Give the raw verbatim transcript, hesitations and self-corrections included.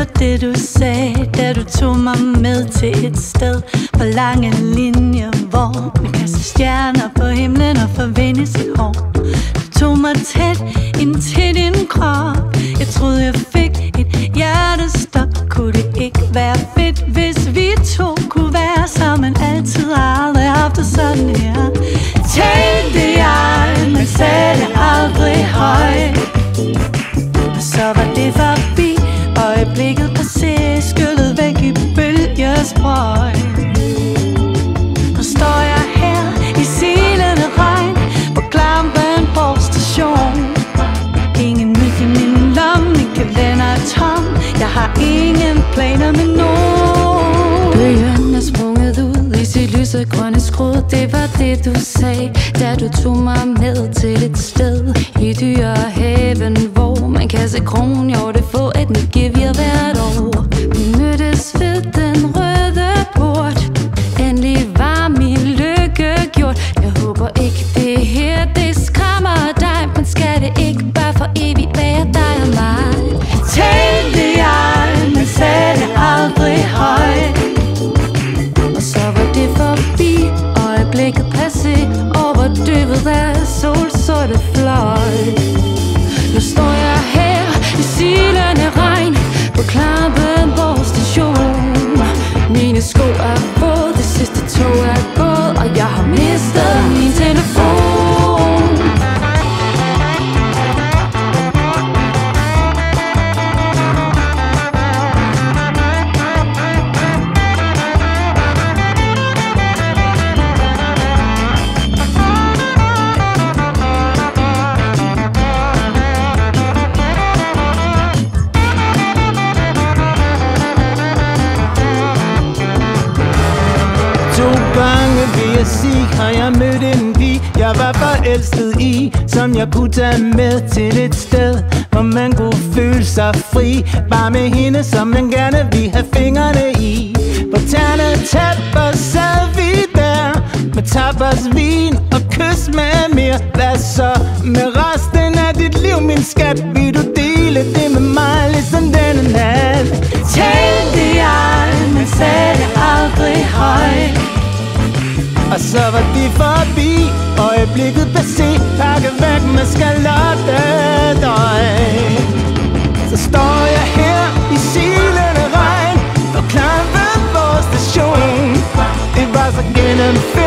for det du sagde, da du tog mig med til et sted på lange linjer, hvor man kaster stjerner på himlen og får vind i sit hår. Du tog mig tæt ind til din krop. Jeg troede jeg fik et hjertestop. Kunne det ikke være fedt, hvis vi to kunne være sammen altid? Har aldrig haft det sådan her. Talte jeg, men sagde det aldrig højt. Og så var det forbi, øjeblikket passé, skyllet væk i bølgesprøj. Nu står jeg her i silende regn på Klampenborg station. Ingen mik i min lomme, min kalender er tom. Jeg har ingen planer med nogen. Bølgen er sprunget ud i sit lysegrønne skrud. Det var det du sagde, da du tog mig med til et sted i Dyrehaven, hvor man kan se kronhjorte få et nyt gevir hvert år. Vi mødtes ved den røde port. Endelig var min lykke gjort. Jeg håber ikke det her, det skræmmer dig, men skal det ikke bare for evigt være dig og mig? Talte jeg, men sagde det aldrig højt. Og så var det forbi, øjeblikket passé, overdøvet af solsorte fløj. Nu står jeg her i silende regn på Klampenborg station. Mine sko er våde, det sidste tog er gået, og jeg har mistet min telefon. Vil jeg sige, har jeg mødt en pige, jeg var forelsket i, som jeg kunne tage med til et sted, hvor man kunne føle sig fri. Bare med hende, som man gerne vil have fingrene i. På tæerne tapper sad vi der med tapas vin og kys med mere. Hvad så med resten af dit liv, min skat? Vil du dele det med mig, ligesom denne nat? Talte jeg, men sagde det aldrig højt. Og så var det forbi, øjeblikket passé, pakke væk med skalottetøj. Så står jeg her i silende regn på Klampenborg station. Det var så gennemført.